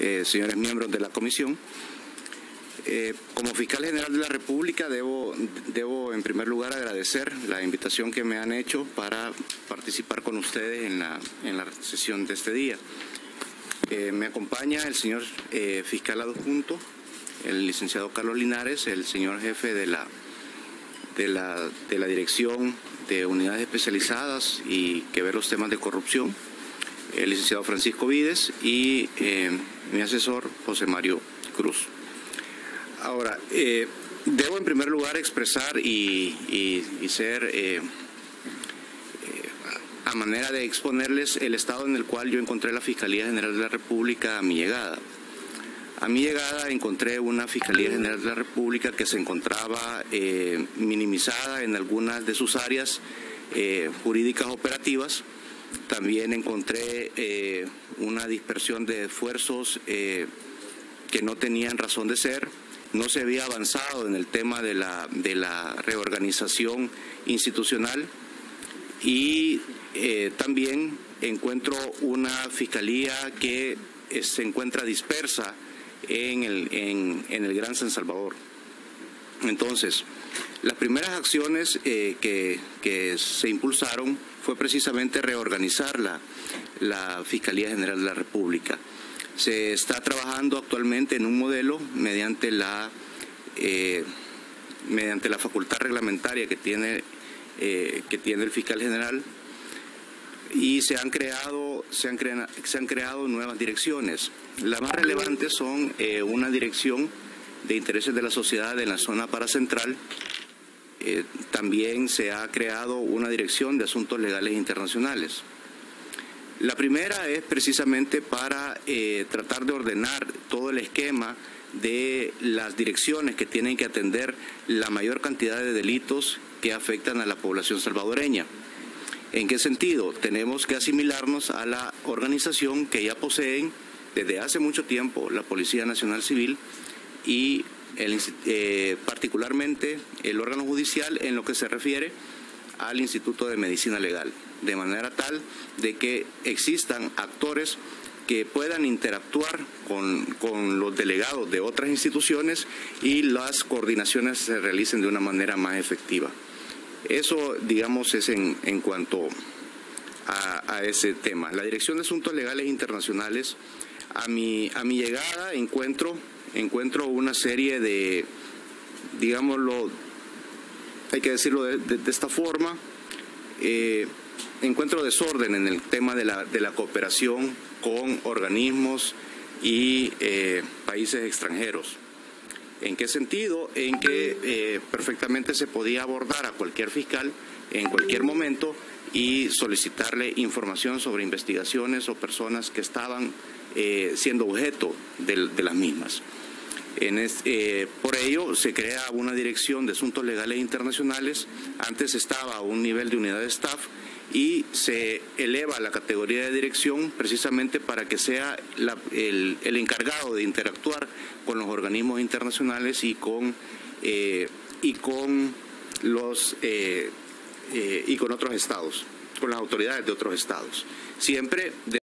señores miembros de la comisión. Como fiscal general de la República debo en primer lugar agradecer la invitación que me han hecho para participar con ustedes en la sesión de este día. Me acompaña el señor fiscal adjunto, el licenciado Carlos Linares, el señor jefe de la Dirección de Unidades Especializadas y que ve los temas de corrupción, el licenciado Francisco Vides y mi asesor José Mario Cruz. Ahora, debo en primer lugar expresar y ser a manera de exponerles el estado en el cual yo encontré la Fiscalía General de la República a mi llegada. A mi llegada encontré una Fiscalía General de la República que se encontraba minimizada en algunas de sus áreas jurídicas operativas. También encontré una dispersión de esfuerzos que no tenían razón de ser. No se había avanzado en el tema de la reorganización institucional y también encuentro una fiscalía que se encuentra dispersa en el Gran San Salvador. Entonces, las primeras acciones que se impulsaron fue precisamente reorganizar la Fiscalía General de la República. Se está trabajando actualmente en un modelo mediante la facultad reglamentaria que tiene el fiscal general, y se han creado nuevas direcciones. Las más relevantes son una dirección de intereses de la sociedad en la zona paracentral. También se ha creado una dirección de asuntos legales internacionales. La primera es precisamente para tratar de ordenar todo el esquema de las direcciones que tienen que atender la mayor cantidad de delitos que afectan a la población salvadoreña. ¿En qué sentido? Tenemos que asimilarnos a la organización que ya poseen desde hace mucho tiempo la Policía Nacional Civil y particularmente el órgano judicial en lo que se refiere al Instituto de Medicina Legal, de manera tal de que existan actores que puedan interactuar con los delegados de otras instituciones y las coordinaciones se realicen de una manera más efectiva. Eso, digamos, es en cuanto a ese tema. La Dirección de Asuntos Legales Internacionales, a mi llegada encuentro una serie de, digámoslo, hay que decirlo de esta forma, encuentro desorden en el tema de la cooperación con organismos y países extranjeros. ¿En qué sentido? En que perfectamente se podía abordar a cualquier fiscal en cualquier momento y solicitarle información sobre investigaciones o personas que estaban siendo objeto de las mismas. Por ello se crea una dirección de asuntos legales internacionales. Antes estaba a un nivel de unidad de staff y se eleva la categoría de dirección precisamente para que sea el encargado de interactuar con los organismos internacionales y con otros estados, con las autoridades de otros estados. Siempre